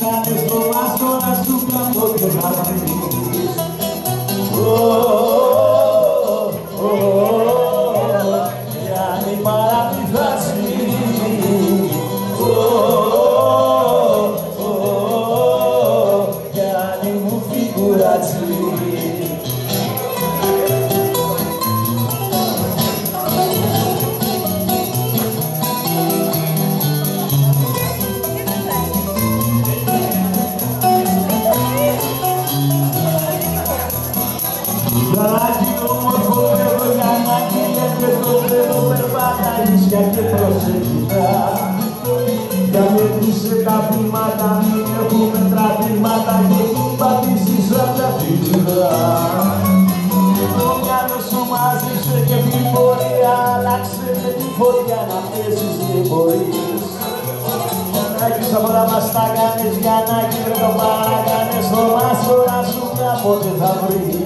κάνεις το μάσο να σου κάποτε θα βρεις. Γιάννη παραμυθάζει, Γιάννη μου φιγουράτσι. Γιαννάκη όμορφο παιδό, Γιαννάκη λέτε το παιδό, περπατάει και προσεκτικά. Για μέτρησε τα βήματα, μην έχουμε τραβήματα και μην πατήσεις απ' τα φύλλα. Το μυαλό σου μάζεψε και την πορεία, άλλαξε με τη φωτιά να πέσεις δεν μπορείς. Γιαννάκη στα πολλά μας τα κάνεις, Γιαννάκη βρε το παρακάνες, το μάσορα σου κάποτε θα βρεις.